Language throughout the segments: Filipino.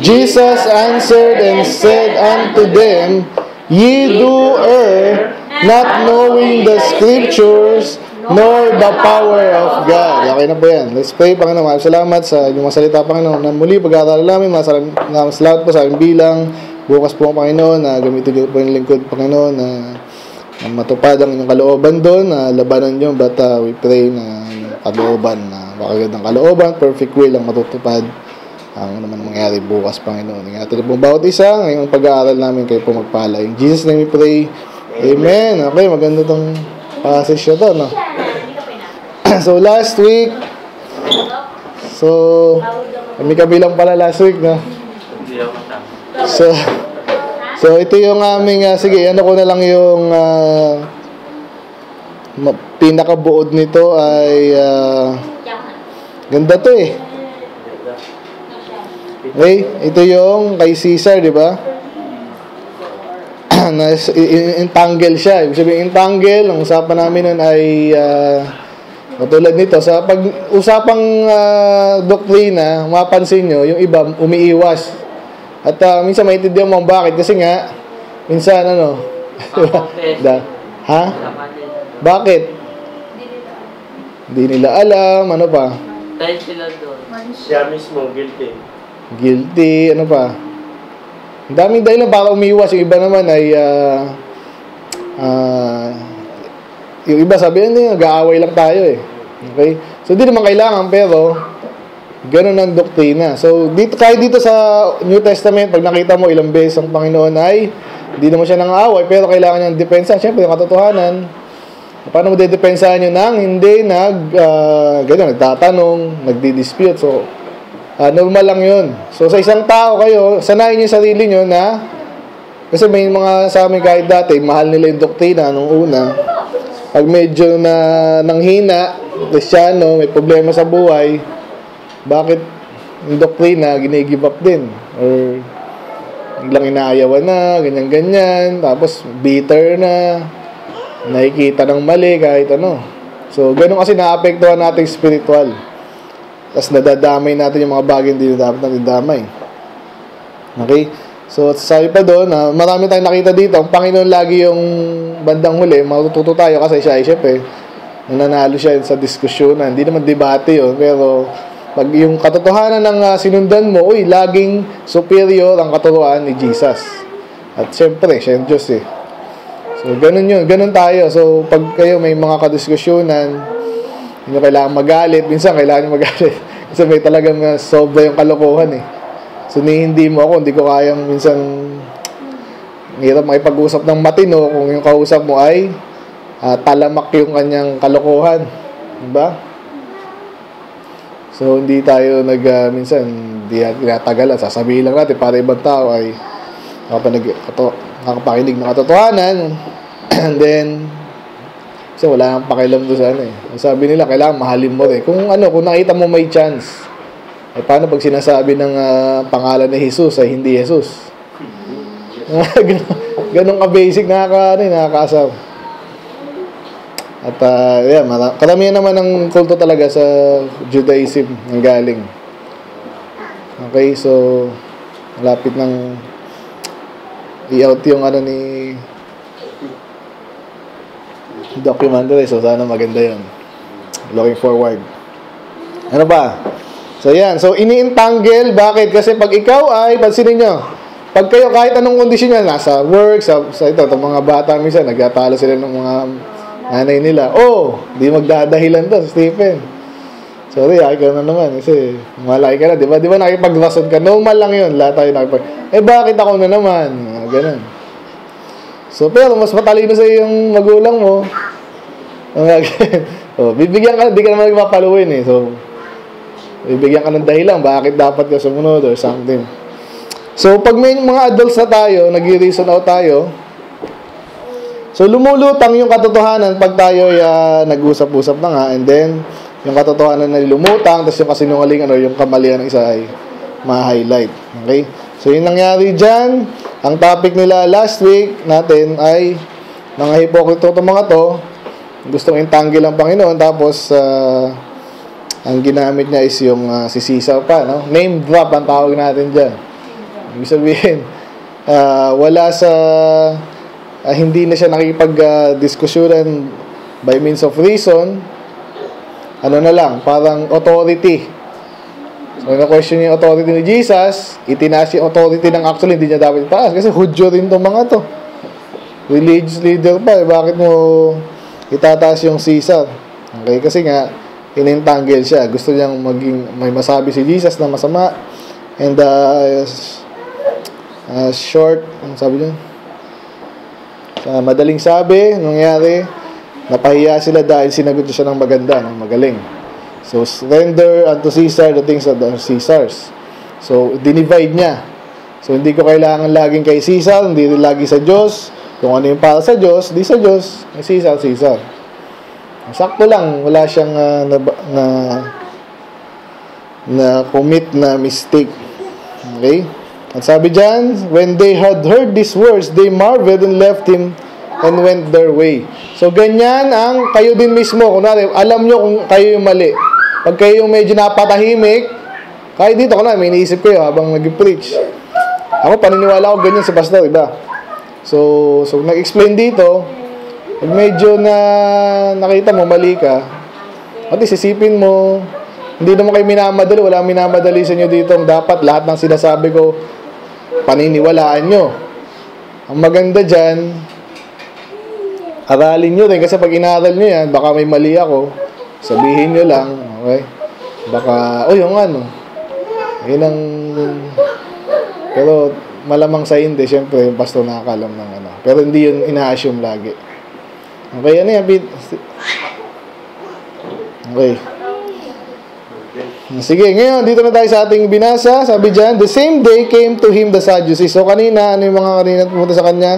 Jesus answered and said unto them, Ye do err, not knowing the Scriptures, nor the power of God. Okay na po yan. Let's pray. Panginoon, salamat sa inyong mga salita, Panginoon, na muli pag-aaral namin. Salamat po sa aming bilang. Bukas po, Panginoon, na gamitin niyo po yung lingkod, Panginoon, na matupad ang inyong kalooban doon, na labanan niyo. But we pray na kalooban, na makagandang kalooban, perfect will ang matutupad. Ang naman mangyari bukas, Panginoon. Ingatan niyo po bawat isa. Ngayong pag-aaral namin kayo po magpala. In Jesus' name we pray. Amen. Okay, maganda itong passage na to, no? So, last week, kami kabilang pala last week, no? So ito yung aming, sige, ano ko na lang yung pinakabuod nito ay, ganda to eh. Okay, ito yung kay Caesar, di ba? Entangle siya. Ibig sabihin, entangle, ang usapan namin nun ay katulad nito, sa pag-usapang doktrina, mapansin nyo, yung iba umiiwas. At minsan maintindihan mo bakit. Kasi nga, minsan ha? Bakit? Hindi nila alam, ano pa? Dahil sila doon. Siya mismo, guilty, ano pa? Ang daming dahilan para umiwas. Yung iba naman ay yung iba sabihin nyo, nag-aaway lang tayo eh. Okay? So, di naman kailangan, pero ganun ang doktrina. So, kahit dito sa New Testament, pag nakita mo ilang beses ang Panginoon ay hindi naman siya nang-aaway, pero kailangan niyang depensa. Siyempre, yung katotohanan. Paano mo dedepensahan nyo nang hindi nagtatanong, nagdi-dispute. So, normal lang yun. So, sa isang tao kayo, sanayin niyo yung sarili nyo na, kasi may mga sa amin kahit dati, mahal nila yung doktrina nung una. Pag medyo nanghina, Kristyano, may problema sa buhay, bakit yung doktrina, gine-give up din? Or, biglang inaayawan na, ganyan-ganyan, tapos bitter na, nakikita ng mali, kahit ano. So, ganun kasi naapektuhan natin spiritual. Tapos nadadamay natin yung mga bagay hindi na dapat natin damay. Okay? So, sabi pa doon, marami tayong nakita dito. Ang Panginoon lagi yung bandang huli. Matututo tayo kasi siya ay syempre, nananalo siya sa diskusyonan. Hindi naman debate yun. Pero, pag yung katotohanan ng sinundan mo, laging superior ang katuruan ni Jesus. At syempre, siya yung Diyos eh. So, ganun yun. Ganun tayo. So, pag kayo may mga kadiskusyonan, hindi kailangan magalit. Minsan, kailangan nyo magalit. Kasi may talagang sobra yung kalokohan eh. So, hindi mo ako, hindi ko kayang minsan hirap makipag-usap ng matino kung yung kausap mo ay talamak yung kanyang kalokohan. Diba? So, hindi tayo minsan, hindi tinatagalan. Sasabihin lang natin para ibang tao ay nakapakinig ng katotohanan. And then, kasi wala nang pakialam doon sa sabi nila, kailangan mahalin mo rin. Kung nakita mo may chance, paano pag sinasabi ng pangalan ni Jesus ay hindi Jesus? Ganun ka-basic, nakaka-asar. At, karamihan naman ng kulto talaga sa Judaism ang galing. Okay, so, malapit ng i-out yung ni documentary. So, sana maganda yun. Looking forward. Ano pa? So, yan. So, ini-entangle. Bakit? Kasi pag ikaw ay, pansinin nyo, pag kayo kahit anong kondisyon yan, nasa work, sa itong mga bata, minsan, nagtatalo sila ng mga nanay nila. Di magdadahilan to, Stephen. Sorry, ikaw na naman. Kasi, malaki ka na. Di ba nakipag-rason ka? Normal lang yun. Lahat tayo bakit ako na naman? Ganun. So, pero mas matalino sa yung magulang mo. Bibigyan ka, di ka naman nagpapaluin eh. So, bibigyan ka ng dahilan, bakit dapat ka sumunod or something. So, pag may mga adults na tayo, nag-reason out tayo, so, lumulutang yung katotohanan pag tayo nag-usap-usap na nga, and then, yung katotohanan na lumutang, tapos yung kasinungalingan o yung kamalian ng isa ay ma-highlight. Okay? So, yung nangyari dyan, ang topic nila last week natin ay mga hipokrito itong mga to, gustong entangle ang Panginoon, tapos ang ginamit niya is yung si Caesar pa, no? Name drop ang tawag natin dyan. Ibig sabihin, wala sa hindi na siya nakikipag-diskusyonan by means of reason. Ano na lang, parang authority. So, na-question yung authority ni Jesus, itinaas yung authority ng actually, hindi niya dapat itaas. Kasi Hudyo rin itong mga to. Religious leader pa, bakit mo itataas yung Caesar? Okay, kasi nga, inintangle siya. Gusto niyang may masabi si Jesus na masama. And, short, ano sabi niya? Madaling sabi, nangyari, napahiya sila dahil sinagot siya ng maganda, ng magaling. So, render unto Caesar the things that are Caesar's. So, dinivide niya. So, hindi ko kailangan laging kay Caesar, hindi lagi sa Diyos. Kung ano yung para sa Diyos, di sa Diyos. Kay Caesar, Caesar. Sakto lang, wala siyang na commit na mistake. Okay? At sabi dyan, when they had heard these words, they marveled and left him and went their way. So, ganyan ang kayo din mismo. Kunwari, alam nyo kung kayo yung mali. Pag kayo yung medyo napatahimik, kahit dito, kunwari, may iniisip kayo habang nag-preach. Ako, paniniwala ko ganyan sa pastor, iba. So nag-explain dito, pag medyo na nakita mo, mali ka, at least isipin mo, hindi naman kayo minamadali, wala minamadali sa inyo dito. Dapat lahat ng sinasabi ko, paniniwalaan nyo. Ang maganda dyan, aralin nyo rin. Kasi pag inaral nyo yan, baka may mali ako, sabihin nyo lang, okay? Baka, yung ano, yun ang, pero malamang sa hindi, syempre, yung pastor nakakalam ng ano. Pero hindi yun ina-assume lagi. Okay, ano yan, Pete? Okay. Sige, ngayon, dito na tayo sa ating binasa. Sabi dyan, the same day came to him the Sadducees. So, kanina, ano yung mga kanina pumunta sa kanya?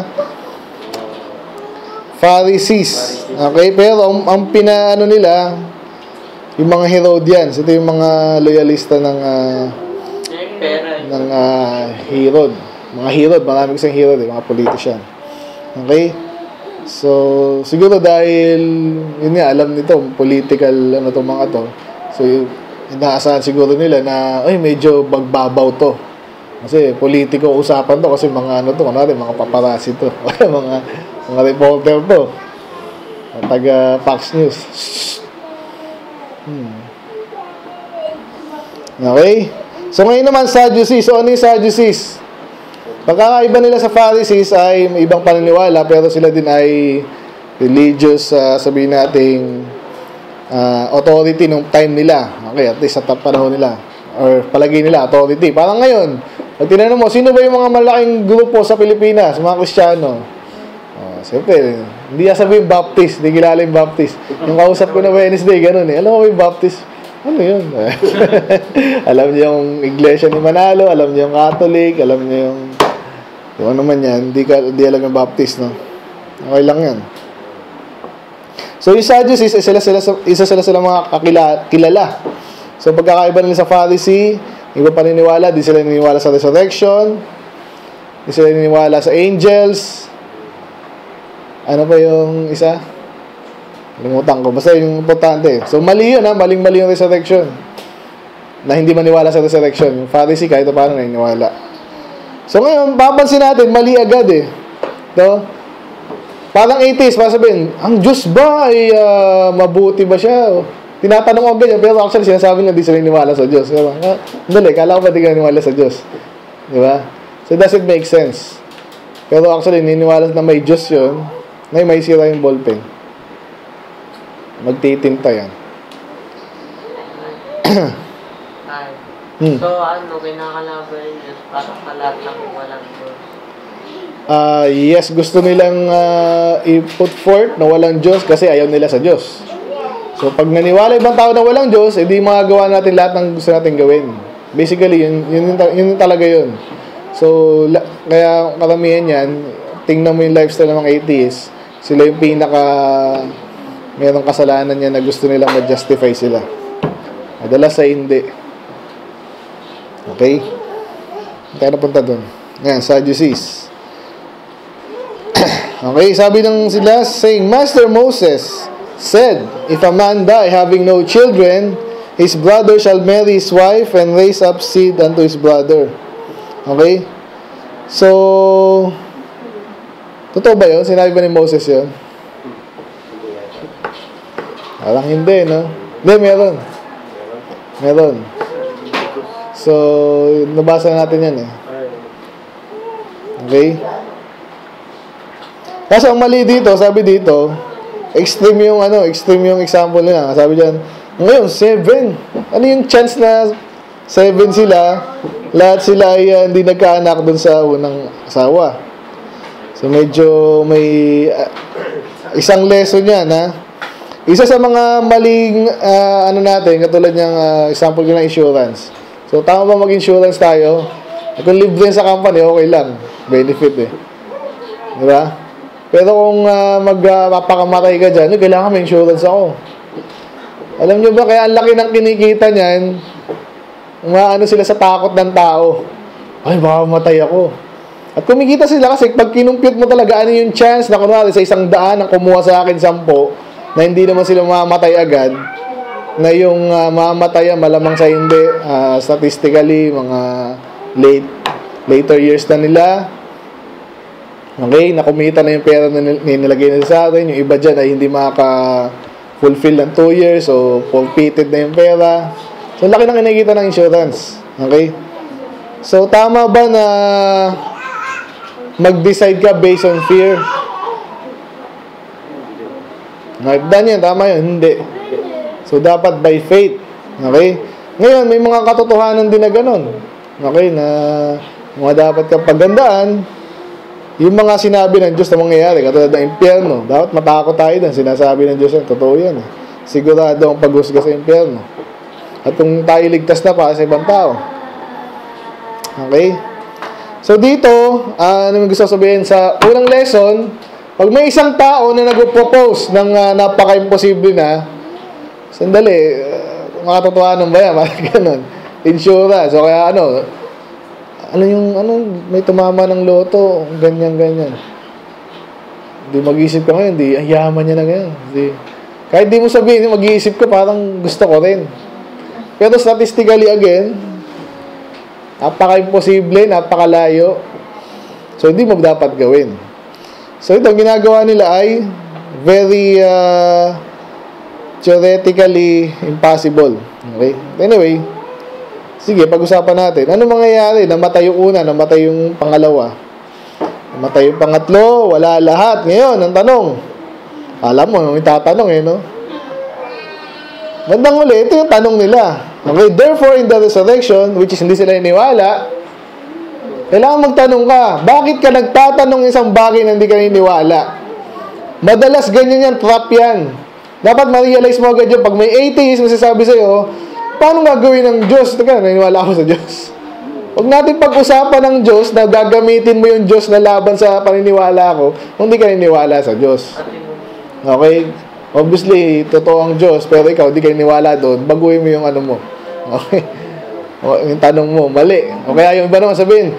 Pharisees. Okay, pero ang pinaano nila, yung mga Herodians. Ito yung mga loyalista ng Herod. Mga Herod, marami kasing Herod, mga politician. Okay? So, siguro dahil, yun nga, alam nito, political, ano to mga to. So, inaasahan siguro nila na, medyo magbabaw to. Kasi, politiko usapan to, kasi mga ano to, mga paparazzi to. mga reporter to. Taga Fox News. Okay? So, ngayon naman, Sadducees. So, ano yung Sadducees? Pagkakaiba nila sa Pharisees ay may ibang paniniwala, pero sila din ay religious, sabihin natin, authority nung time nila. Okay, at least sa panahon nila. Or palagi nila, authority. Parang ngayon, pag tinanong mo, sino ba yung mga malaking grupo sa Pilipinas, mga Kristiyano? Siyempre, hindi sabihin Baptist, hindi kilala yung Baptist. Yung kausap ko na Wednesday, ganun eh. Alam mo ba yung Baptist? Ano yun? Alam niyo yung Iglesia ni Manalo, alam niyo yung Catholic, alam niyo yung ano man yan, hindi alam yung Baptist, no? Okay lang yan. So, yung Sadducees, isa sila mga kilala. So, pagkakaiba nila sa Pharisee, iba paniniwala, di sila naniniwala sa resurrection, di sila naniniwala sa angels. Ano pa yung isa? Limutan ko. Basta yung importante. So, mali yun, ha? Maling-mali yung resurrection. Na hindi maniwala sa resurrection. Yung Pharisee, kahit paano naniniwala. So, ngayon, papansin natin, mali agad eh. No? Parang atheist, para sabihin, ang Diyos ba ay mabuti ba siya? Tinatanong ko ganyan, pero actually, sinasabi niya, di sila naniniwala sa Diyos. Dali, kala ko ba di ka naniniwala sa Diyos? Di ba? So, does it make sense? Pero actually, naniniwala na may Diyos yun, na may sira yung ballpen. Magtitinta yan. So, kinakalaban yung Diyos para sa lahat ng walang Diyos? Yes, gusto nilang i-put forth na walang Diyos kasi ayaw nila sa Diyos. So, pag naniwala ibang tao na walang Diyos, edi magagawa natin lahat ng gusto natin gawin. Basically, yun talaga yun. So, kaya karamihan yan, tingnan mo yung lifestyle ng mga atheists, sila yung merong kasalanan niya na gusto nilang ma-justify sila. Madalas sa hindi. Okay? Tayo napunta dun. Ngayon, Sadducees. Okay, sabi ng sila, saying, Master Moses said, if a man die having no children, his brother shall marry his wife and raise up seed unto his brother. Okay? So, totoo ba yun? Sinabi ba ni Moses yun? Parang hindi, no? Hindi, meron. Meron. So, nabasa natin yan eh. Okay? Kasi ang mali dito, sabi dito, extreme yung example nila. Sabi diyan, ngayon 7. Ano yung chance na 7 sila, lahat sila ay hindi nagkaanak dun sa unang asawa. So medyo may isang lesson yan, ha. Isa sa mga maling natin, katulad ng example ko ng insurance. So tama ba mag-insurance tayo? Kung libre sa company, okay lang. Benefit eh. Di ba? Pero kung magpapakamatay ka dyan, kailangan may insurance ako. Alam nyo ba, kaya ang laki ng kinikita niyan, umaano sila sa takot ng tao. Ay, baka mamatay ako. At kumikita sila kasi pag kinumpute mo talaga, ano yung chance na kunwari sa 100 ang kumuha sa akin 10, na hindi naman sila mamamatay agad, na yung mamatayan, malamang sa hindi, statistically, mga later years na nila, okay, nakumita na yung pera na nilagay nila sa atin, yung iba dyan ay hindi fulfill ng 2 years o forfeited na yung pera. So, laki na kinikita ng insurance. Okay? So, tama ba na mag-decide ka based on fear? Nagdan yan, tama yun? Hindi. So, dapat by faith. Okay? Ngayon, may mga katotohanan din na ganun. Okay? Na mga dapat kang pagandaan, yung mga sinabi ng Diyos na mangyayari, katulad ng impyerno, dapat matakot tayo din. Sinasabi ng Diyos yan, totoo yan. Sigurado ang paghusga sa impyerno. At kung tayo ligtas na para sa ibang tao. Okay? So dito, ano gusto sabihin sa unang lesson, pag may isang tao na nag-propose ng napaka-imposible na, sandali, makatotohanan ba yan? Parang ganun. Insurance. So kaya may tumama ng loto, ganyan. Di mag-iisip ka ngayon, ang yaman niya na ngayon. Kahit di mo sabihin, mag-iisip ko, parang gusto ko rin. Pero statistically again, napaka-imposible, napakalayo. So, hindi mo dapat gawin. So, ito, ang ginagawa nila ay very theoretically impossible. Okay? Anyway, sige, pag-usapan natin. Ano mangyayari? Namatay yung una, namatay yung pangalawa. Namatay yung pangatlo, wala lahat. Ngayon, ang tanong. Alam mo, may tatanong no? Bandang uli, ito yung tanong nila. Okay, therefore, in the resurrection, which is hindi sila iniwala, kailangan magtanong ka, bakit ka nagtatanong isang bagay na hindi ka niniwala? Madalas ganyan yan, trap yan. Dapat ma-realize mo agad yun. Pag may atheist masasabi sa'yo, paano gagawin ng Diyos? Teka, naniniwala ako sa Diyos. Huwag natin pag-usapan ng Diyos na gagamitin mo yung Diyos na laban sa paniniwala ko kung hindi ka naniniwala sa Diyos. Okay? Obviously, totoo ang Diyos, pero ikaw, hindi ka naniniwala doon, baguhin mo yung ano mo. Okay? Yung tanong mo, mali. O kaya yung iba naman sabihin,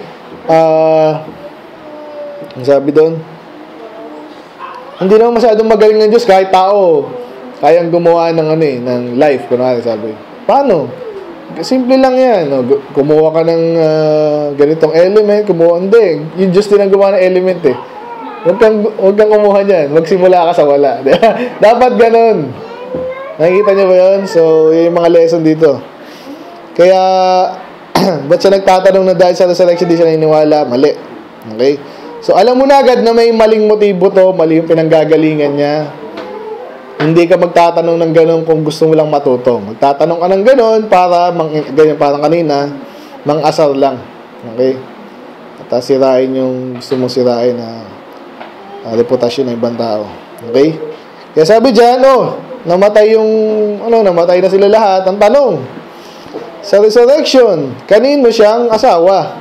ang sabi doon, hindi naman masyadong magaling ng Diyos kahit tao kayang gumawa ng life, kunwari sabi. Paano? Simple lang yan. Kumuha ka ng ganitong element, hindi. Yung Diyos din ang gumawa ng element eh. Huwag kang kumuha dyan. Magsimula ka sa wala. Dapat ganun. Nakikita niyo ba yun? So, yung mga lesson dito. Kaya, ba't siya nagtatanong na dahil sa resurrection di siya naniniwala? Mali. Okay? So, alam mo na agad na may maling motibo to, mali yung pinanggagalingan niya. Hindi ka magtatanong ng gano'n kung gusto mo lang matuto. Magtatanong ka ng gano'n para, ganyan parang kanina, mang-asar lang. Okay? At sirain yung gusto mong sirain na reputasyon ng ibang tao. Okay? Kaya sabi dyan, namatay na sila lahat. Ang tanong, sa resurrection, kanino siyang asawa?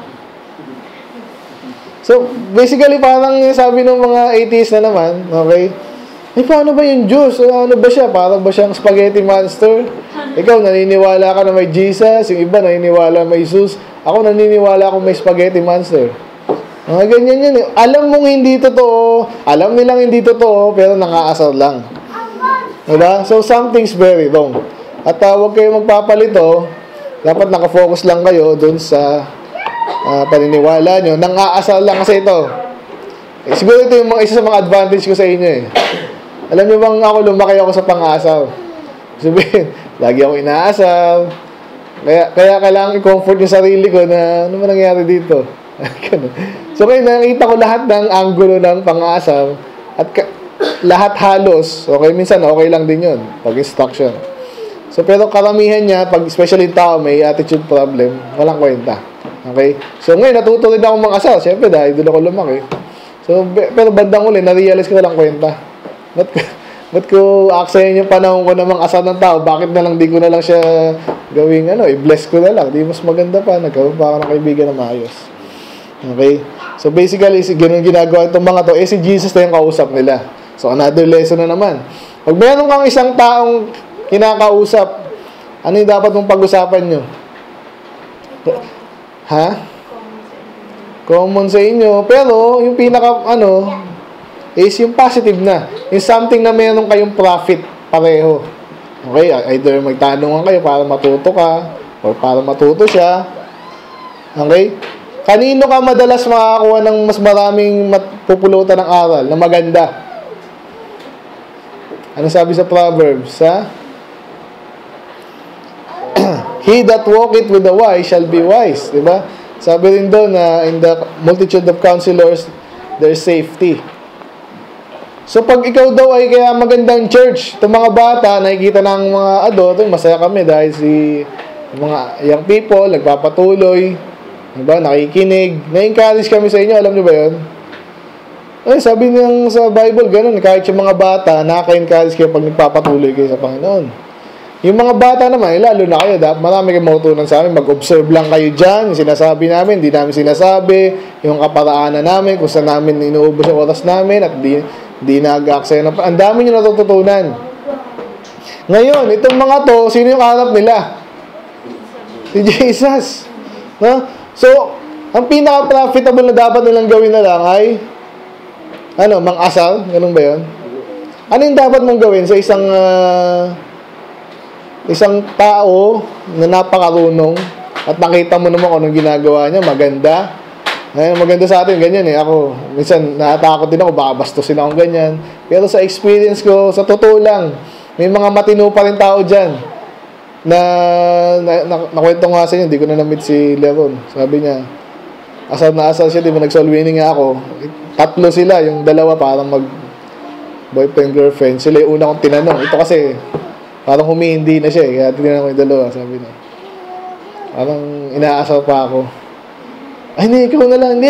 So, basically, parang sabi ng mga atheists na naman, okay, paano ba yung Diyos? Ano ba siya? Parang ba siyang spaghetti monster? Ikaw, naniniwala ka na may Jesus. Yung iba, naniniwala may Jesus. Ako, naniniwala akong may spaghetti monster. Mga ganyan yan. Alam mong hindi totoo. Alam nilang hindi totoo, pero nangaasar lang. Diba? So, something's very wrong. At huwag kayo magpapalito. Dapat nakafocus lang kayo dun sa paniniwala nyo, nang aasal lang kasi ito. Siguro ito yung isa sa mga advantage ko sa inyo eh. Alam nyo bang ako lumaki ako sa pang-aasal? Sabihin, lagi ako inaasal. Kaya kailangan i-comfort yung sarili ko na ano ba nangyari dito? So kaya nakita ko lahat ng angulo ng pang-aasal at lahat halos, okay, minsan okay lang din yun pag instruction. So pero karamihan niya, pag especially tao may attitude problem, walang kwenta. Okay? So ngayon natuto rin ako mang-asal, syempre dahil doon ako lumaki. So pero bandang uli na-realize ko walang kwenta. Ba't ko aksayin yung panahon ko na mang-asal ng tao? Bakit na lang di ko na lang siya gawing i-bless ko na lang? Di mas maganda pa, nagkaroon pa ako ng kaibigan na maayos. Okay? So basically, ganun ginagawa itong mga to, si Jesus na yung kausap nila. So another lesson na naman. Pag meron kang isang taong kinakausap, ano yung dapat mong pag-usapan nyo? Ha? Common sa inyo. Pero, yung pinaka, is yung positive na. Yung something na meron kayong profit pareho. Okay? Either magtanungan kayo para matuto ka, or para matuto siya. Okay? Kanino ka madalas makakakuha ng mas maraming pupulutan ng aral na maganda? Ano sabi sa Proverbs, ha? He that walketh with the wise shall be wise. Diba? Sabi rin doon na in the multitude of counselors, there's safety. So, pag ikaw daw ay kaya magandang church, itong mga bata, nakikita ng mga adult, masaya kami dahil mga young people, nagpapatuloy, diba? Nakikinig, na-encourage kami sa inyo, alam niyo ba yun? Ay, sabi niyang sa Bible, ganun, kahit yung mga bata, nakaka-encourage kayo pag nagpapatuloy kayo sa Panginoon. Yung mga bata naman, lalo na kayo, marami kayong mautunan sa amin, mag-observe lang kayo dyan, yung sinasabi namin, hindi namin sinasabi, yung kaparaanan namin, kung saan namin inuubos yung oras namin, at di nag-aaksaya na. Ang dami nyo natututunan. Ngayon, itong mga to, sino yung harap nila? Si Jesus. No? So, ang pinaka-profitable na dapat nilang gawin na lang ay mang-asal? Ganun ba yun? Ano yung dapat mong gawin sa isang tao na napakarunong at nakita mo naman kung anong ginagawa niya, maganda. Maganda sa atin, ganyan ako, minsan natatakot din ako, baka bastusin akong ganyan. Pero sa experience ko, sa totoo lang, may mga matino pa rin tao dyan na nakwento nga sa inyo, hindi ko na na-meet si Leron. Sabi niya, asal na asal siya, di ba nag-soul winning nga ako. 3 sila, yung 2 parang boyfriend, girlfriend. Sila yung una kong tinanong. Ito kasi, parang humihindi na siya kaya tinanong ko yung 2, sabi niya. Parang inaasal pa ako. Ay, hindi, ikaw na lang.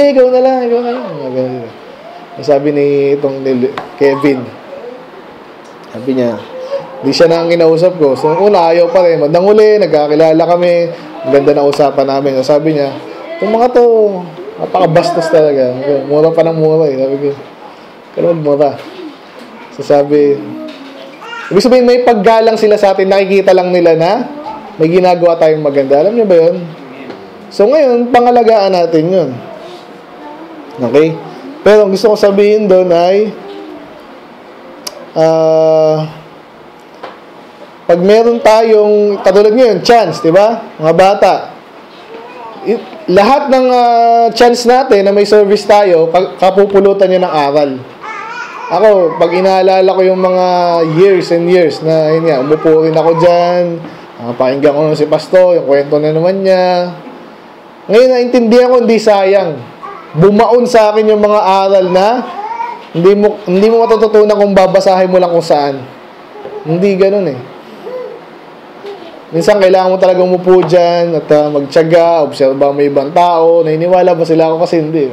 Sabi ni Kevin, sabi niya, hindi siya na ang kinausap ko. So, una, ayaw pa rin. Mandang uli, nagkakilala kami. Ang ganda na usapan namin. So, sabi niya, itong mga to, napakabastos talaga. Mura pa ng mura eh. Sabi ko, kailan mura? So, sabi, ibig sabihin, may paggalang sila sa atin. Nakikita lang nila na may ginagawa tayong maganda. Alam niyo ba yun? So, ngayon, pangalagaan natin yun. Okay? Pero, ang gusto ko sabihin doon ay, pag meron tayong, katulad ngayon, chance, di ba? Mga bata. Lahat ng chance natin na may service tayo, kapupulutan niya ng aral. Ako, pag inaalala ko yung mga years and years na, yun nga, umupo rin ako dyan, pakinggan ko si Pasto, yung kwento na naman niya. Ngayon, naintindihan ko, hindi sayang. Bumaon sa akin yung mga aral na hindi mo matututunan kung babasahin mo lang kung saan. Hindi ganun eh. Minsan, kailangan mo talagang umupo dyan at magtiyaga, obserba mo ibang tao, naniniwala ba sila ako kasi hindi.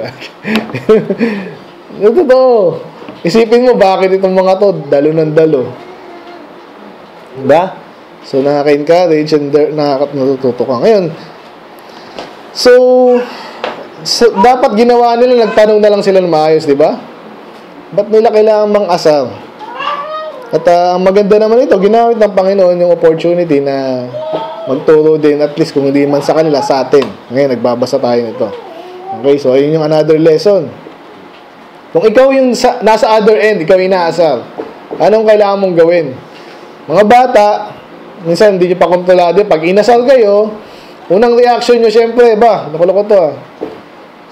Totoo. Isipin mo, bakit itong mga to, dalo ng dalo. Diba? So, nakaka-encourage and natututo ka. Ngayon, so, dapat ginawa nila, nagtanong na lang sila ng maayos, di ba? Ba't nila kailangan mang-asal? At ang maganda naman ito, ginamit ng Panginoon yung opportunity na magturo din, at least kung hindi man sa kanila, sa atin. Ngayon, nagbabasa tayo nito. Okay, so ayun yung another lesson. Kung ikaw yung nasa other end, ikaw yung inaasal, anong kailangan mong gawin? Mga bata, minsan hindi nyo pa kontrolado, pag inasal kayo, unang reaction nyo, syempre, nakuloko to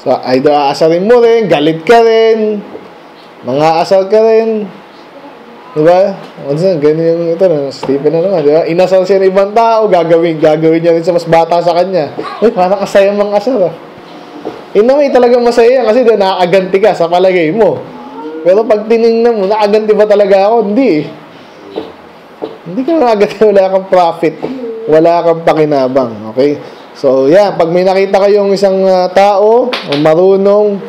So, either aasarin mo rin, galit ka rin, mga asal ka rin. Diba? Ganyan yung ito, Stephen na naman, diba? Inasal siya ng ibang tao, gagawin niya rin sa mas bata sa kanya. Uy, parang kasaya mga asal, may talagang masaya kasi nakakaganti ka sa palagay mo. Pero pag tinignan mo, nakaganti ba talaga ako? Hindi. Hindi ka nakaganti, wala kang profit. Wala kang pakinabang. Okay? So, yeah, pag may nakita kayong isang tao, o marunong,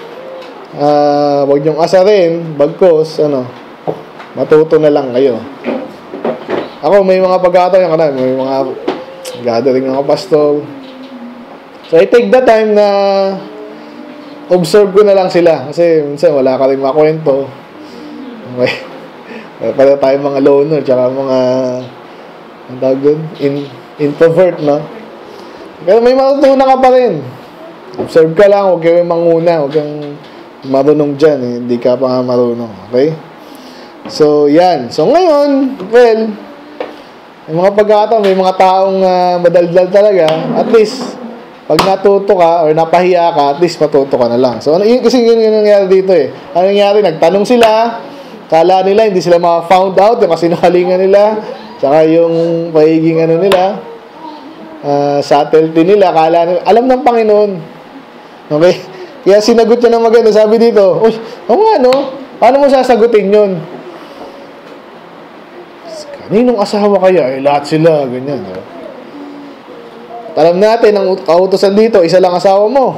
wag niyong asarin, bagkos, matuto na lang kayo. Ako, may mga pagkataon, may mga gathering ng pastor. So, I take the time na observe ko na lang sila. Kasi minsan wala ka rin makwento. Okay. Para tayo mga loner, tsaka mga introvert, no? Pero may matutunan ka pa rin. Observe ka lang, huwag kayong manguna, huwag kang marunong dyan, hindi ka pa marunong. Okay? So, yan. So, ngayon, well, may mga pagkataon, may mga taong madaldal talaga, at least, pag natuto ka or napahiya ka, at least matuto ka na lang. So, kasi yun nangyari dito Ano nangyari? Nagtanong sila, kala nila, hindi sila ma-found out, yung kasinungalingan nila, tsaka yung pagiging nila, subtlety nila, kala nila, alam ng Panginoon. Okay? Kaya sinagot niya ng maganda, sabi dito, paano mo sasagutin yun? Kaninong asawa kaya? Lahat sila, ganyan. Alam natin, ang kautosan dito, isa lang asawa mo.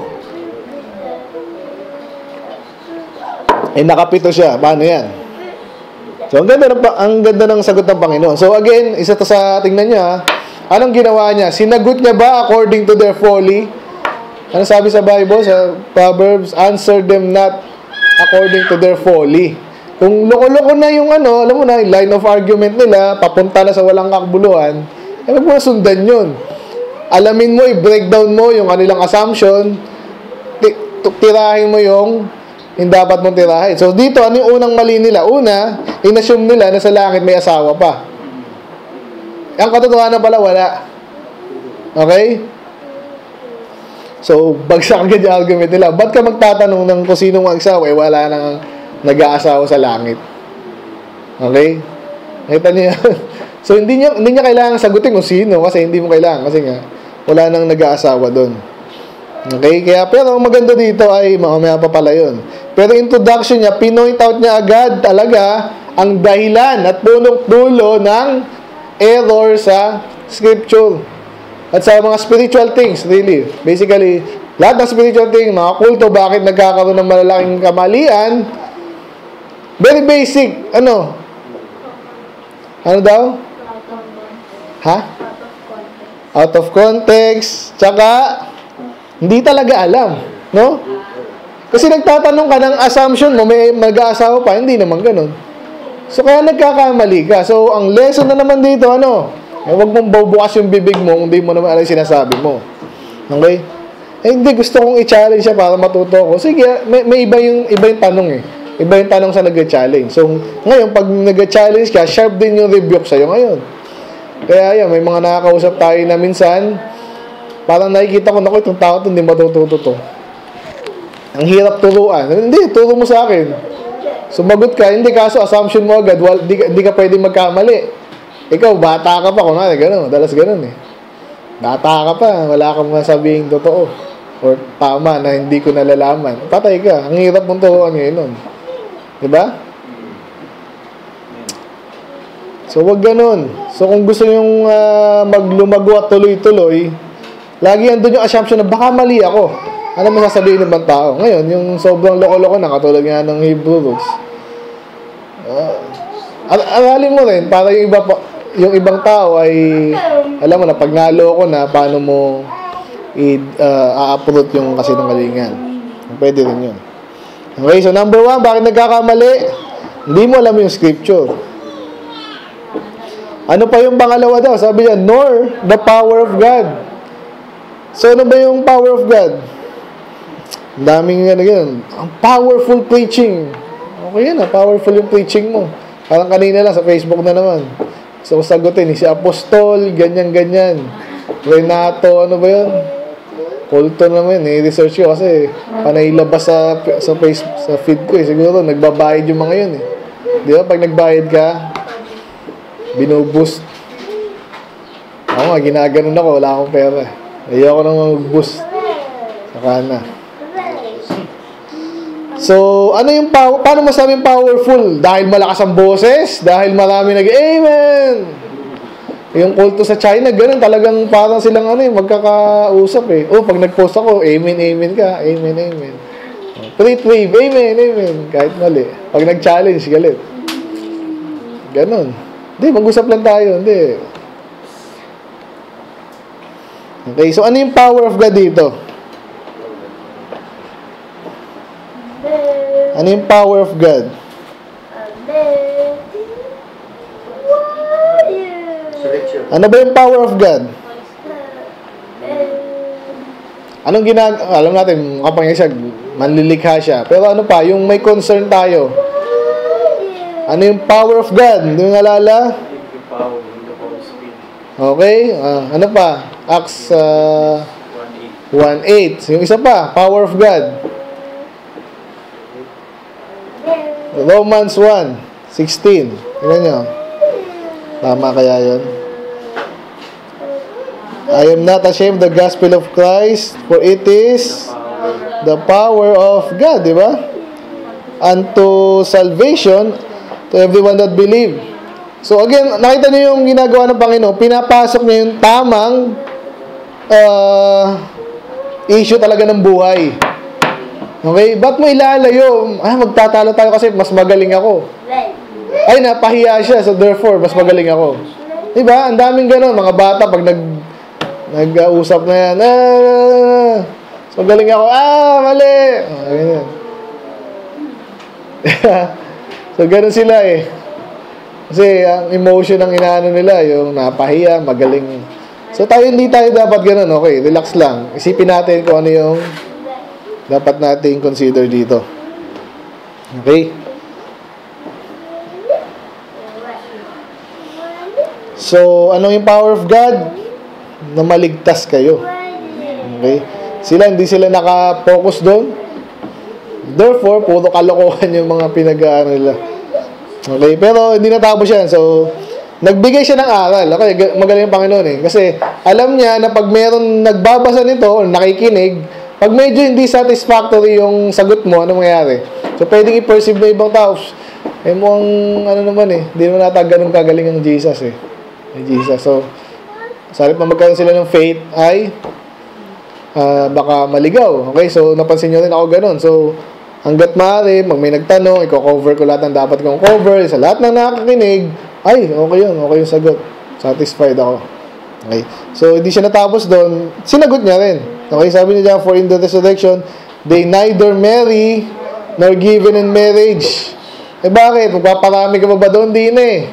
Nakapito siya. Paano yan? So, ang ganda ng sagot ng Panginoon. So, again, isa to sa, tingnan niya, anong ginawa niya? Sinagot niya ba according to their folly? Ano sabi sa Bible, sa Proverbs? Answer them not according to their folly. Kung loko-loko na yung alam mo na, yung line of argument nila, papunta na sa walang kakbuluhan, wag mo na sundan yun. Alamin mo, i-breakdown mo yung kanilang assumption, tirahin mo yung hindi dapat mong tirahin. So, dito, ano yung unang mali nila? Una, inassume nila na sa langit may asawa pa. Ang katotohanan pala, wala. Okay? So, bagsak agad yung argument nila. Ba't ka magtatanong ng kung sinong mag-asawa? Wala nang nag-aasawa sa langit. Okay? Nakita niyo yan? So, hindi niya kailangan sagutin kung sino kasi hindi mo kailangan. Kasi nga, wala nang nag-aasawa doon. Okay? Kaya, pero ang maganda dito ay, mamaya pa pala yun. Pero introduction niya, pinoint out niya agad talaga ang dahilan at punong dulo ng error sa scripture. At sa mga spiritual things, really. Basically, lahat ng spiritual things, mga kulto, bakit nagkakaroon ng malalaking kamalian? Very basic. Ano daw? Out of context. Tsaka, hindi talaga alam. No? Kasi nagtatanong ka ng assumption mo, may mag-aasawa pa, hindi naman ganun. So, kaya nagkakamali ka. So, ang lesson na naman dito, huwag mong bubukas yung bibig mo, hindi mo naman alam yung sinasabi mo. Okay? Hindi, gusto kong i-challenge siya para matuto ko. Sige, may iba yung tanong Iba yung tanong sa nag-challenge. So, ngayon, pag nag-challenge ka, sharp din yung rebuke sa'yo ngayon. Kaya yan, may mga nakakausap tayo na minsan, parang nakikita ko, itong tao ito, hindi matututo to. Ang hirap turuan. Hindi, turo mo sa akin. Sumagot ka, hindi, kaso assumption mo agad, hindi ka pwede magkamali. Ikaw, bata ka pa, kunwari, gano'n, madalas gano'n Bata ka pa, wala kang masabing totoo. Or tama na hindi ko nalalaman. Patay ka, ang hirap mong turuan ngayon. Diba? So, wag ganun. So, kung gusto yung maglumago at tuloy-tuloy, lagi andun yung assumption na baka mali ako. Ano masasabihin ng ibang tao? Ngayon, yung sobrang loko-loko na, katulad nga ng Hebrew rules. Aralin mo rin, para yung ibang tao ay, alam mo na, pag naloko na, paano mo a-uproot yung kasinungalingan. Pwede rin yun. Okay, so number 1, bakit nagkakamali? Hindi mo alam yung scripture. Ano pa yung pangalawa daw? Sabi niya, nor the power of God. So, ano ba yung power of God? Ang daming ganyan. Ang powerful preaching. Okay yan, powerful yung preaching mo. Parang kanina lang sa Facebook na naman. So, sagutin, si Apostol, ganyan-ganyan. Renato, ano ba yun? Kulto naman eh. Research ko kasi panay labas sa feed ko eh. Siguro nagbabayad yung mga yun eh. Di ba? Pag nagbayad ka, binuboost. Ako nga, ginaganon ako. Wala akong pera. Ayoko nang mag-boost. Saka na. So, ano yung paano masabing powerful? Dahil malakas ang boses? Dahil marami nag-amen? Yung kulto sa China, ganun talagang parang silang magkakausap eh. Oh, pag nag-post ako, amen, amen ka. Amen, amen. Treat wave, amen, amen. Kahit mali. Pag nag-challenge, galit. Ganun. Hindi, mag-usap lang tayo. Hindi. Okay, so ano yung power of God dito? Ano yung power of God? Ano ba yung power of God? Anong alam natin, kapangyarihan, manlilikha siya. Pero ano pa, yung may concern tayo. Ano yung power of God? Hindi mo nalala? Okay. Ano pa? Acts 1:8. Yung isa pa, power of God. Romans 1:16. Tingnan nyo. Tama kaya yun? I am not ashamed of the gospel of Christ, for it is the power of God, di ba? Unto salvation to everyone that believe. So again, nakita niyo yung ginagawa ng Panginoon, pinapasok niya yung tamang issue talaga ng buhay. Okay? Ba't mo ilalayo? Magtatalo tayo kasi mas magaling ako. Ay, napahiya siya, so therefore, mas magaling ako. Diba? Ang daming gano'n. Mga bata, pag nag-usap na yan, mas magaling ako. Mali! Ganyan. So, gano'n sila eh. Kasi, ang emotion ng inaano nila, yung napahiya, magaling. So, hindi tayo dapat gano'n. Okay, relax lang. Isipin natin kung ano yung dapat natin consider dito. Okay? So, ano yung power of God? Na maligtas kayo. Okay? Hindi sila naka-focus doon. Therefore, puro kalokohan yung mga pinag-aaral nila. Okay? Pero, hindi natapos yan. So, nagbigay siya ng aral. Okay? Magaling yung Panginoon eh. Kasi, alam niya na pag meron nagbabasa nito o nakikinig, pag medyo hindi satisfactory yung sagot mo, ano mangyayari? So, pwedeng i-perceive na ibang tao. Mukhang, naman eh, hindi mo nata ganun kagaling ang Jesus eh. Jesus. So, sa halip na magkaroon sila ng faith ay baka maligaw. Okay? So, napansin nyo rin ako ganun. So, hanggat maaari, pag may nagtanong, i-cover ko lahat ng dapat kong cover. Sa lahat ng nakakinig, ay, okay yun. Okay yung sagot. Satisfied ako. Okay? So, hindi siya natapos doon. Sinagot niya rin. Okay, sabi niya dyan, for in the resurrection, they neither marry nor given in marriage. Bakit? Magpaparami ka ba doon? Di na eh.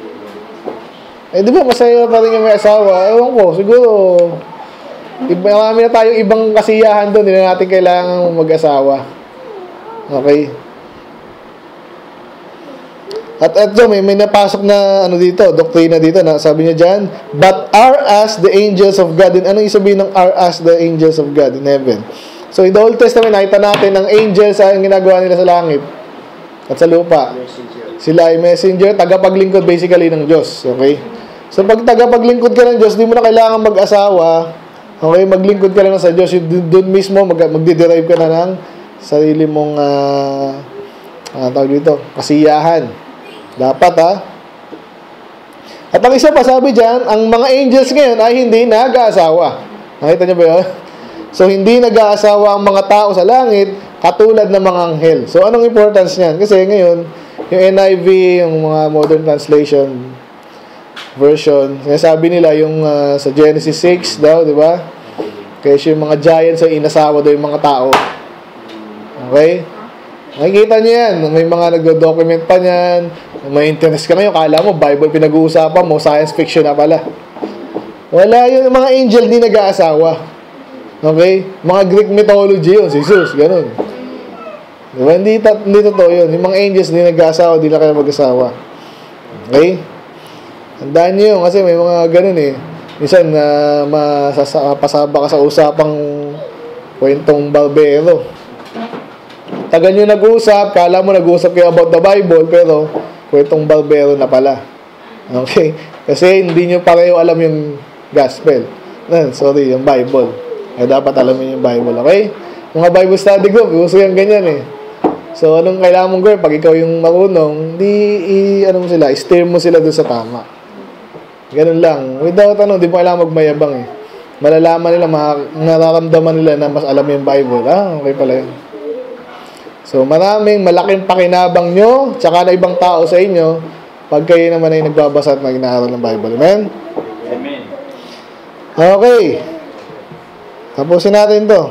Di ba masaya pa rin yung may asawa? Ewan ko, siguro, marami na tayong ibang kasiyahan doon. Hindi na natin kailangan mag-asawa. Okay? At ito, may napasok na dito, doktrina dito, na sabi niya dyan, but are as the angels of God. Anong isabihin ng are as the angels of God in heaven? So, in the Old Testament, nakita natin ng angels ang ginagawa nila sa langit at sa lupa. Sila ay messenger, tagapaglingkod basically ng Diyos. Okay? So, pag tagapaglingkod ka ng Diyos, di mo na kailangan mag-asawa. Okay? Maglingkod ka lang sa Diyos. Doon mismo, magdi-derive ka na ng sarili mong tawag dito, kasiyahan. Dapat At ang isa pa, sabi dyan, ang mga angels ngayon ay hindi nag-aasawa. Nakita niyo ba yun? So, hindi nag-aasawa ang mga tao sa langit katulad ng mga anghel. So, anong importance niyan? Kasi ngayon, yung NIV, yung mga modern translation version, sinasabi nila yung sa Genesis 6 daw, di ba? Kasi yung mga giants ay inasawa daw yung mga tao. Okay? Makikita niyo yan. May mga nagdo-document pa niyan. May interest ka ngayon. Kala mo, Bible pinag-uusapan mo. Science fiction na pala. Wala yun. Mga angel di nag-aasawa. Okay? Mga Greek mythology yun. Si Zeus. Ganun. Diba? Hindi totoo yun. Yung mga angels di nag-aasawa. Di na kayo mag-asawa. Okay? Handaan niyo yun. Kasi may mga ganun eh. Minsan, pasaba ka sa usapang kwentong barbero. Tagal nyo nag-usap, kala mo nag-usap kayo about the Bible, pero kwentong barbero na pala. Okay? Kasi hindi nyo pareho alam yung gospel. Sorry, yung Bible. Ay dapat alam nyo yung Bible, okay? Mga Bible study group, uso yung ganyan eh. So, anong kailangan mong gawin? Pag ikaw yung marunong, steer mo sila doon sa tama. Ganun lang. Without di mo kailangan magmayabang eh. Malalaman nila, nararamdaman nila na mas alam mo yung Bible. Okay pala yun. So, malaking pakinabang nyo, tsaka na ibang tao sa inyo, pag kayo naman ay nagbabasa at nag-aaral ng Bible. Amen? Amen. Okay. Tapusin natin to.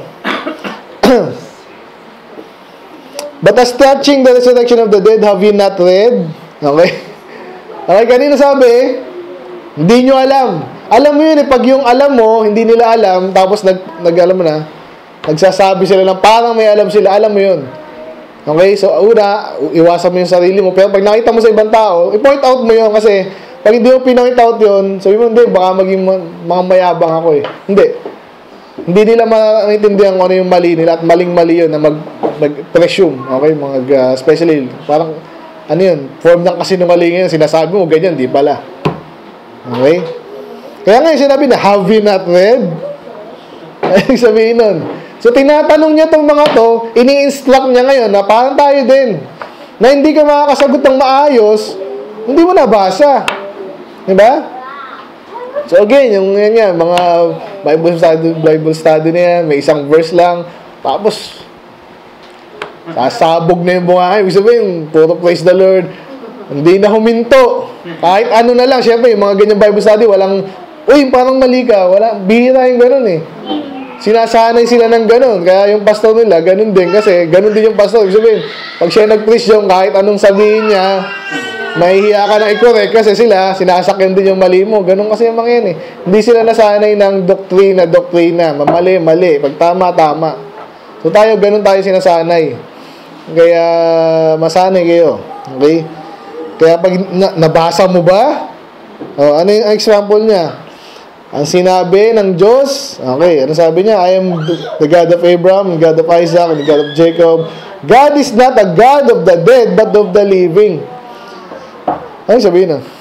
But as touching the resurrection of the dead, have you not read? Okay? Okay, kanina sabi, hindi nyo alam. Alam mo yun pag yung alam mo, hindi nila alam, tapos alam mo na, nagsasabi sila ng parang may alam sila, alam mo yun. Okay? So, una, iwasan mo yung sarili mo. Pero pag nakita mo sa ibang tao, i-point out mo yun kasi pag hindi mo pinoint out yun, sabi mo, hindi, baka maging mga mayabang ako eh. Hindi. Hindi nila maintindihan kung ano yung mali nila at maling-mali yun na mag-presume. Okay? Especially, parang, form ng kasinungalingan yun. Sinasabi mo, ganyan, di pala. Okay? Kaya nga yung sinabi na, have you not read? Ay, sabihin nun. So, tinatanong niya tong mga to, ini-instruct niya ngayon na parang tayo din. Na hindi ka makakasagot ng maayos, hindi mo nabasa. Diba? So, again, mga Bible study na yan, may isang verse lang, tapos, sasabog na yung bunga. Ibig sabihin, puro praise the Lord. Hindi na huminto. Kahit ano na lang, syempre, yung mga ganyang Bible study, walang, parang mali ka. Bihira yung ganun eh. Sinasanay sila ng ganun. Kaya yung pastor nila, ganun din. Kasi ganun din yung pastor. Ibig sabihin, pag siya nag-preach yung kahit anong sabihin niya, mahihiya ka na i-correct kasi sila, sinasakyan din yung mali mo. Ganun kasi yung mga yan eh. Hindi sila nasanay ng doktrina. Mali. Pag tama. So tayo, ganun tayo sinasanay. Kaya, masanay kayo. Okay? Kaya pag nabasa mo ba? Ano yung example niya? Ang sinabi ng Diyos, okay, ano sabi niya? I am the God of Abraham, the God of Isaac, the God of Jacob. God is not a God of the dead, but of the living. Ano sabihin na?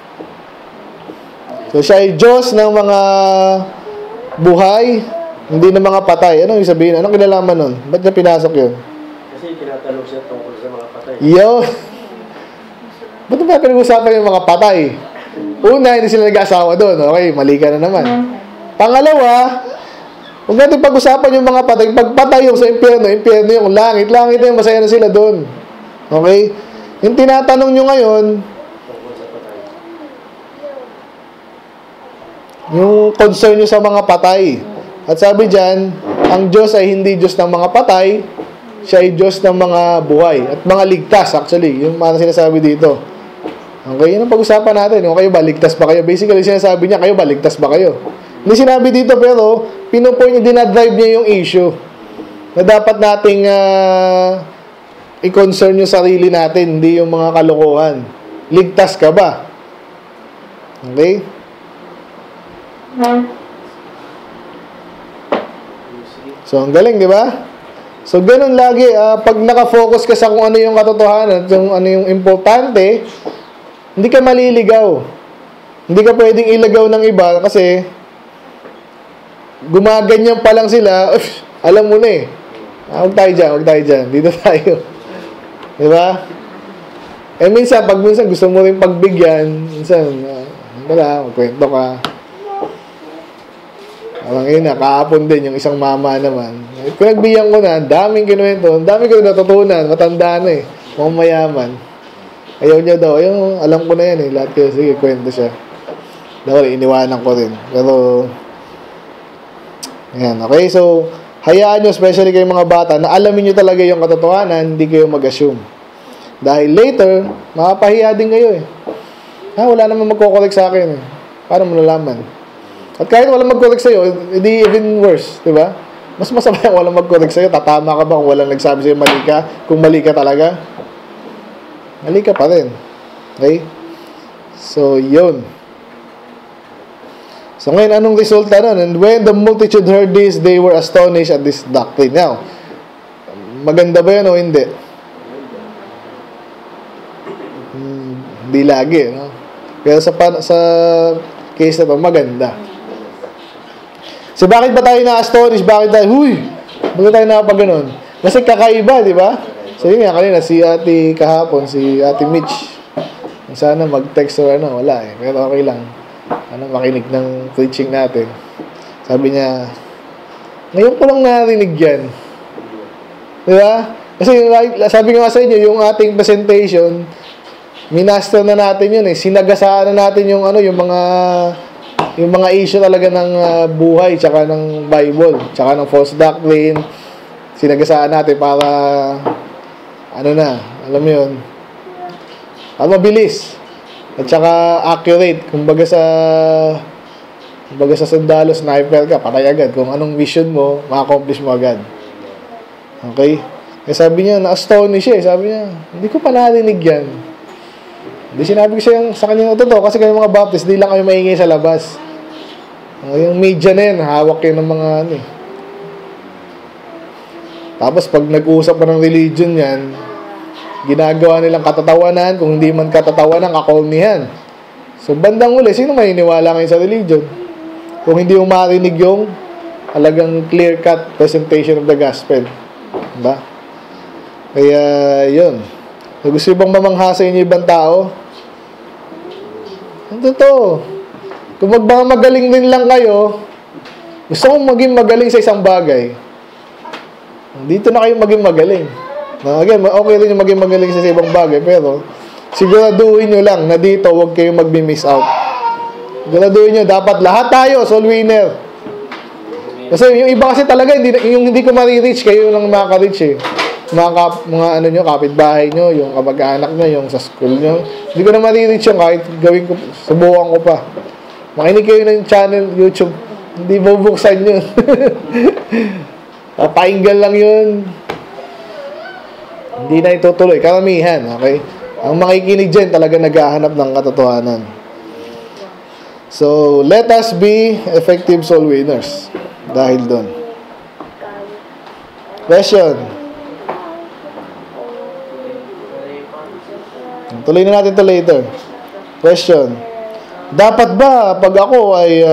So, siya ay Diyos ng mga buhay, hindi ng mga patay. Ano yung sabihin? Anong kinalaman nun? Ba't niya pinasok yun? Kasi tinatanong siya tungkol sa mga patay. Ba't ba pinag-usapan yung mga patay? Una, hindi sila nag-asawa doon. Okay, mali ka na naman. Pangalawa, huwag natin pag-usapan yung mga patay. Pag patay yung sa impyerno yung langit na yung masaya na sila doon. Okay? Yung tinatanong nyo ngayon, yung concern nyo sa mga patay. At sabi dyan, ang Diyos ay hindi Diyos ng mga patay, siya ay Diyos ng mga buhay. At mga ligtas, actually. Yung mga sinasabi dito. Okay, yun ang pag-usapan natin. Kung kayo ba, ligtas ba kayo? Basically, sinasabi niya, kayo ba, ligtas ba kayo? Hindi sinabi dito, pero pinupoint niya, dinadrive niya yung issue. Na dapat nating i-concern yung sarili natin, hindi yung mga kalokohan. Ligtas ka ba? Okay? So, ang galing, di ba? So, ganun lagi. Pag nakafocus ka sa kung ano yung katotohanan, kung ano yung importante, hindi ka maliligaw. Hindi ka pwedeng ilagaw ng iba kasi gumaganyan pa lang sila, alam mo na eh. Huwag tayo dyan. Dito tayo. Di ba? Minsan gusto mo rin pagbigyan, minsan, wala, magkwento ka. Parang yun na, kahapon din yung isang mama naman. Pinagbigyan ko na, ang daming kinuwento, ang daming ko natutunan, matanda na eh, mukhang mayaman. Ayaw niya daw, alam ko na yan eh, lahat kayo, sige, kwento siya. Daw, iniwanan ko rin. Pero, yan, okay, so, hayaan nyo, especially kayong mga bata, na alamin nyo talaga yung katotohanan, hindi kayo mag-assume. Dahil later, makapahiya din kayo eh. Wala naman magko-correct sa akin eh. Paano mo nalaman? At kahit walang mag-correct sa'yo, hindi even worse, di ba? Mas masama yung walang mag-correct sa'yo. Tatama ka ba kung walang nagsabi sa'yo mali ka? Kung mali ka talaga, mali ka pa rin. Okay? So, yun. So ngayon, anong resulta nun? And when the multitude heard this, they were astonished at this doctrine. Now, maganda ba yun o hindi? Hindi lagi, no? Pero sa case na to, maganda. So bakit ba tayo na-astonish? Bakit tayo nakapag-ganon? Kasi kakaiba, di ba? So yun nga, kanina, si ate kahapon, si ate Mitch, sana mag-text o wala eh. Pero okay lang. Makinig ng preaching natin. Sabi niya, ngayon ko lang narinig yan. Di ba? Kasi sabi nga sa inyo, yung ating presentation, minaster na natin yun eh. Sinagasaan na natin yung mga issue talaga ng buhay, tsaka ng Bible, tsaka ng false doctrine. Sinagasaan natin para alam mo yun, mabilis at tsaka accurate. Kumbaga sa sundalo, sniper ka, patay agad. Kung anong mission mo, ma-accomplish mo agad. Okay? Eh sabi niya, na-astonish siya eh. Sabi niya, hindi ko pa narinig yan. Hindi sinabi ko sa kanya, totoo, kasi kayo mga Baptist, di lang kayo maingay sa labas. Yung media na yan, hawak kayo ng mga Tapos pag nag-uusap pa ng religion yan, ginagawa nilang katatawanan, kung hindi man katatawanan, kakolnihan. So bandang uli, sino maniniwala ngayon sa religion? Kung hindi mo marinig yung talagang clear-cut presentation of the gospel. Diba? Kaya, yun. So, gusto bang mamangha sa inyo ibang tao? Ano to? Kung magaling din lang kayo, gusto kong maging magaling sa isang bagay. Dito na kayo maging magaling. Again, okay rin yung maging magaling sa ibang bagay, pero siguraduhin nyo lang na dito huwag kayong mag-miss out. Siguraduhin nyo, dapat lahat tayo soul winner. Kasi yung iba kasi talaga, yung hindi ko ma-reach, kayo lang makaka-reach eh. Mga kapitbahay nyo, yung kamag-anak nyo, yung sa school nyo. Hindi ko na ma-reach yung kahit gawin ko, subukan ko pa. Makinig kayo ng channel, YouTube. Hindi bubuksan yun. Painggal lang yun. Hindi na itutuloy. Karamihan, okay? Ang makikinig dyan talaga naghahanap ng katotohanan. So, let us be effective soul winners. Dahil doon. Question. Tuloy na natin ito later. Question. Dapat ba pag ako ay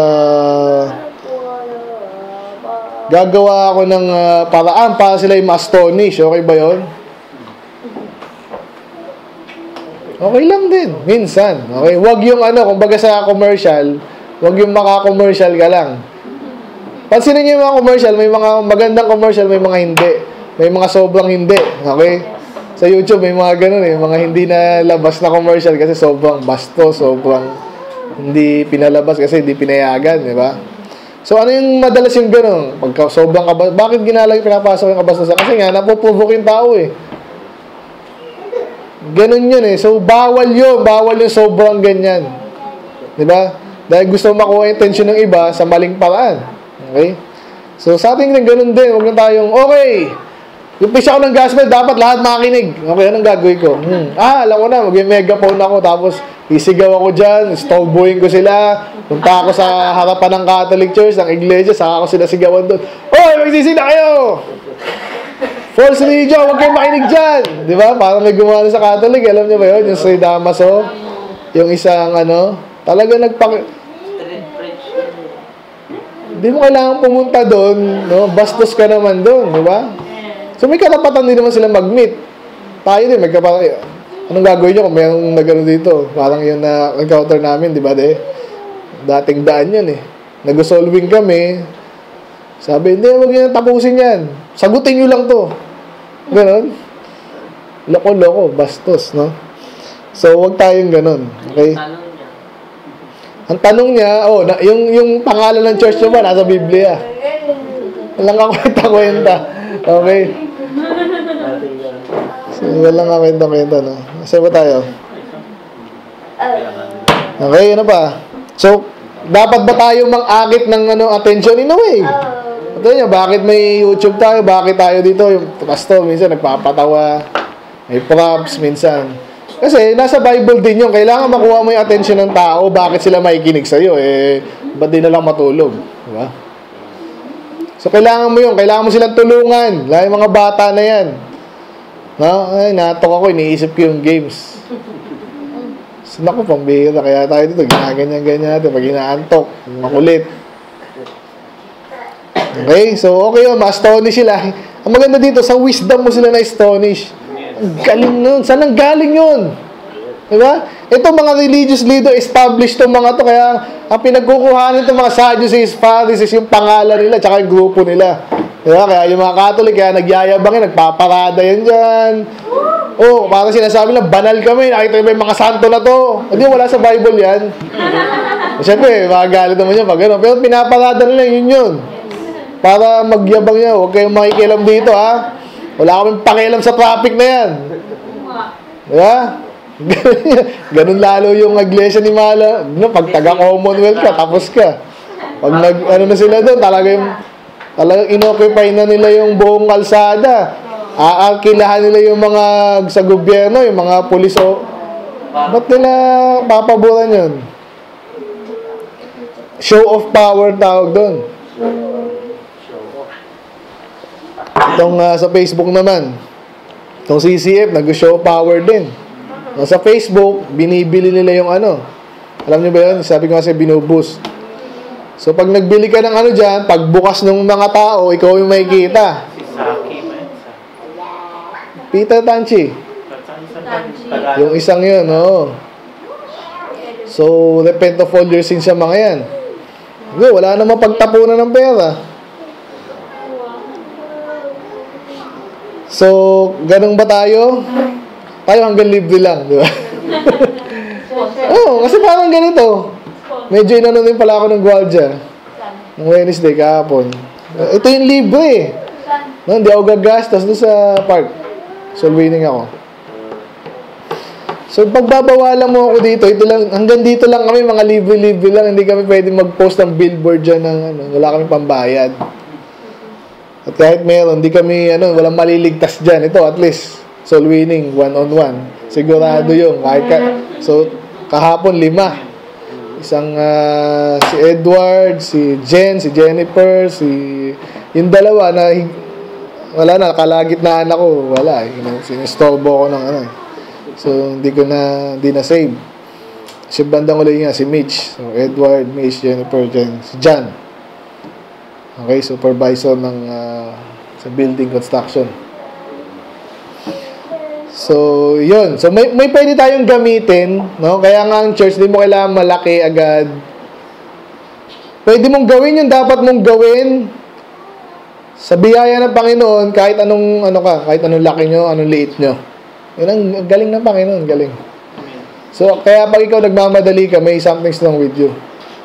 gagawa ako ng paraan para sila yung ma-astonish? Okay ba yun? Okay lang din. Minsan. Okay? Huwag yung kumbaga sa commercial, huwag yung maka-commercial ka lang. Pansinin niyo yung mga commercial, may mga magandang commercial, may mga hindi. May mga sobrang hindi. Okay? Sa YouTube, may mga ganun eh. Mga hindi na labas na commercial kasi sobrang basto, sobrang hindi pinalabas kasi hindi pinayagan, di ba? So, ano yung madalas yung ganun? Pagka sobrang kabas, bakit pinapasok yung kabastusan? Kasi nga, napuprovoke yung tao eh. Ganun yun eh. So, bawal yun. Bawal yung sobrang ganyan. Di ba? Dahil gusto makuha yung attention ng iba sa maling paraan. Okay? So, sa ating ganun din. Huwag na tayong, okay, yung pisa ko ng gospel, dapat lahat makinig. Okay, anong gagawin ko? Alam ko na, mag-megaphone ako, tapos isigaw ako dyan, stallboying ko sila, punta ako sa harapan ng Catholic Church, ng iglesia, saka ako sila sigawan doon. Oy, magsisina kayo! False religion, huwag kayong makinig dyan! Di ba? Parang may gumawa sa Catholic, alam niyo ba yun? Yung Sri Damaso, yung isang talaga hindi mo kailangan pumunta doon, no? Bastos ka naman doon, di ba? So may karapatan din naman sila mag-meet. Tayo din, may karapatan. Anong gagawin nyo kung mayroong nagano dito? Parang yun na encounter namin, di ba dating daan yun eh. Nag-solving kami. Sabi, hindi, huwag nyo tapusin yan. Sagutin nyo lang to. Ganon. Loko-loko, bastos, no? So, huwag tayong ganon. Okay? Ang tanong niya, yung pangalan ng church nyo ba, nasa Biblia. Walang kakwenta-kwenta. Okay? So, walang kakwenta-kwenta, no? Kasi ba tayo? Okay, ano ba? So, dapat ba tayo mang-akit ng attention in a way? Ito nyo, bakit may YouTube tayo? Bakit tayo dito? Yung pastor, minsan nagpapatawa. May props, minsan. Kasi nasa Bible din yun. Kailangan makuha mo yung attention ng tao. Bakit sila makikinig sa'yo? Ba't di na lang matulog? Diba? So, kailangan mo yun. Kailangan mo silang tulungan. Lalo yung mga bata na yan. No? Ay, natok ako. Iniisip ko yung games. So, naku, pambihira. Kaya tayo dito, ginaganyan-ganyan natin. Pag inaantok, makulit. Okay? So, okay yun. Ma-astonish sila. Ang maganda dito, sa wisdom mo sila na-astonish. Ang galing nun. Saan ang galing yun? Diba? Ito mga religious leader, established itong mga to. Kaya, ang pinagkukuhanan itong mga Sadducees, Pharisees, yung pangalan nila, tsaka yung grupo nila. Diba? Kaya yung mga Catholic, kaya nagyayabangin, nagpaparada yan dyan. Oh, parang sinasabi lang, banal kami, nakita mo yung mga santo na to. Hindi, wala sa Bible yan. Siyempre, magalit naman yun pag gano'n. Pero pinaparada nila, yun. Para magyabang niya, huwag kayong makikialam dito, ha? Wala kaming pakialam sa traffic na yan. Diba? Ganun lalo yung iglesia ni Mala. No, pag taga-Commonwealth ka, tapos ka. Pag ano na sila doon, talagang inoccupy na nila yung buong kalsada. Aalkilahan nila yung mga sa gobyerno, yung mga pulis o. Ba't nila papaboran yun? Show of power tawag doon. Itong sa Facebook naman, itong CCF, nag-show power din. Sa Facebook, binibili nila yung ano. Alam niyo ba yun? Sabi ko kasi binuboost. So, pag nagbili ka ng ano dyan, pagbukas ng mga tao, ikaw yung makikita. Peter Tanchi. Yung isang yun, oo. So, repent of all your sins sa mga yan. Wala namang pagtapunan ng pera. So, ganun ba tayo? Tayo hanggang libre lang, di ba? Oo, kasi parang ganito. Medyo inano din pala ako ng Guardia. Ng Wednesday, kahapon. Ito yung libre eh. No, hindi ako gagastos doon sa park. So, winning ako. So, pagbabawalan mo ako dito, ito lang, hanggang dito lang kami, mga libre-libre lang. Hindi kami pwede mag-post ng billboard dyan ng ano, wala kami pambayad. At kahit meron, hindi kami, walang maliligtas dyan. Ito, at least, soul winning, one-on-one. Sigurado yung so, kahapon, 5. Isang, si Edward, si Jen, si Jennifer, yung dalawa na, wala na, kalagitnaan ako, wala. Sinistorbo ko ng So, hindi na save. Si bandang ulit nga, si Mitch. So, Edward, Mitch, Jennifer, Jen, si John. Okay, supervisor ng sa building construction. So, yun. So, may pwede tayong gamitin, no? Kaya nga ang church, di mo kailangan malaki agad. Pwede mong gawin yung dapat mong gawin sa biyaya ng Panginoon, kahit anong kahit anong laki nyo, anong liit nyo. Yun ang galing ng Panginoon, galing. So, kaya pag ikaw nagmamadali ka, may something's wrong with you.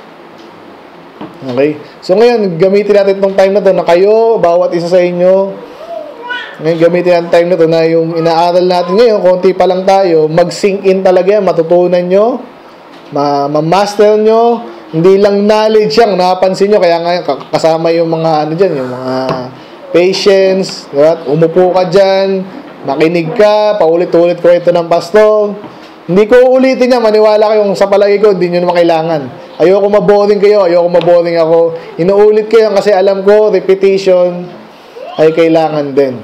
Okay? So, ngayon, gamitin natin itong time na to na kayo, bawat isa sa inyo, ngayon, gamitin natin time na to na yung inaaral natin ngayon, konti pa lang tayo, mag-sink in talaga yan, matutunan nyo, ma-master nyo, hindi lang knowledge yan, napansin nyo, kaya ngayon, kasama yung mga, dyan, yung mga patience, diba? Umupo ka dyan, makinig ka, paulit-ulit ko ito ng pastor. Hindi ko ulitin niya, maniwala kayong sa palagi ko, hindi nyo naman kailangan. Ayoko maboring kayo, ayoko maboring ako. Inuulit ko yan kasi alam ko, repetition ay kailangan din.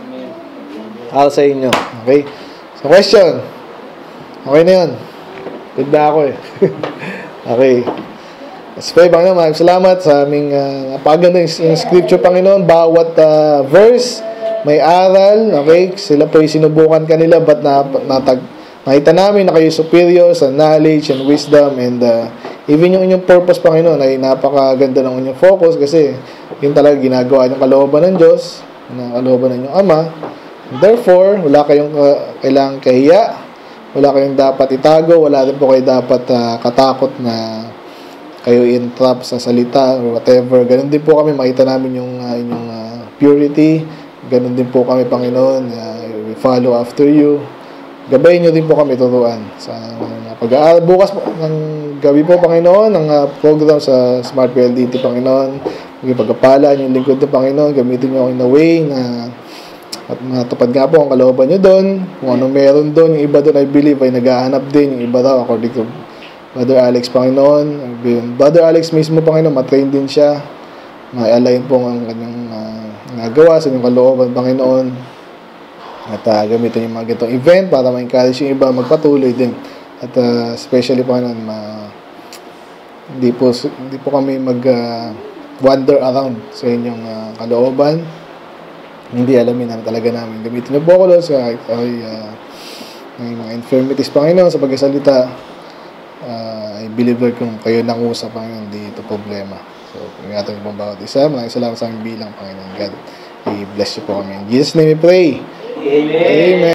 Ako sa inyo. Okay? So, question. Okay na yun. Good na ako eh. Okay. Let's pray, Panginoon. Maraming salamat sa aming napakaganda yung scripture, Panginoon. Bawat verse, may aral. Okay? Sila po yung sinubukan kanila, but nakita namin na kayo superior sa knowledge and wisdom, and even yung inyong purpose, Panginoon, ay napakaganda ng inyong focus kasi yun talaga ginagawa yung kalooban ng Diyos, na kalooban ng inyong Ama. Therefore, wala kayong kailangang kahiya, wala kayong dapat itago, wala rin po kayo dapat katakot na kayo in-trap sa salita or whatever. Ganun din po kami, makita namin yung inyong purity. Ganun din po kami, Panginoon, we follow after you. Gabayin nyo din po kami turuan sa pag-aaral. Bukas ng gabi po, Panginoon, ang program sa Smart PLDT, Panginoon. Maging pagkapalaan yung lingkod ng Panginoon. Gamitin nyo ako in a way na At matupad nga po ang kalooban nyo doon. Kung ano meron doon, yung iba doon, I believe, ay naghahanap din. Yung iba daw, according to Brother Alex, Panginoon. Brother Alex mismo, Panginoon, matrain din siya. May-align po ang kanyang nagawa sa inyong kalooban, Panginoon. At gamitin yung mga ganitong event para ma-encourage yung iba magpatuloy din. At especially, Panginoon, hindi po kami wander around sa inyong kalooban. Hindi alamin na talaga namin. Gamitin niyo po ako sa mga infirmities, Panginoon, sa pagkasalita. I believe kung kayo nangusap, Panginoon, hindi ito problema. So, ingatan niyo po bawat isa. Maraming salamat sa aming bilang, Panginoon God. I-bless you po kami. In Jesus' name we pray. Amen. Amen.